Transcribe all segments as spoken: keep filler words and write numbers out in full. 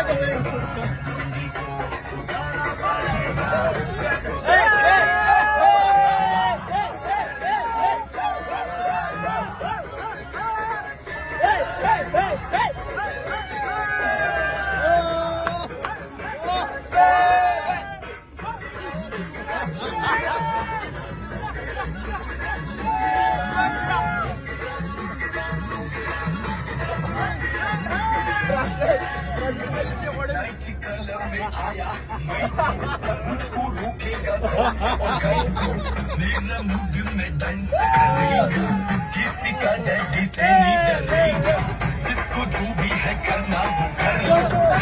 मुझको रोकेगा मेरा मूड में डांस करेगा किसी का डैडी से नहीं डरेगा जिसको जो भी है करना वो करेगा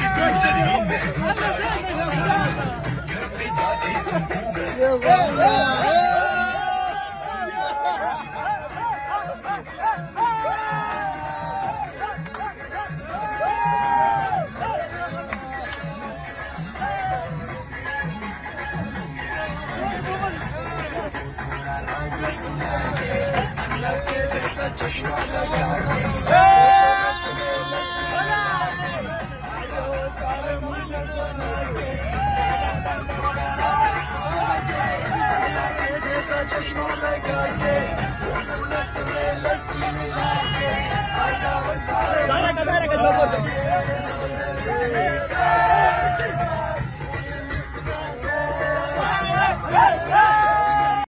घर पे जाके तुमको चश्मा लगा चश्मा लगा के लस्सी मिला के आजा सारे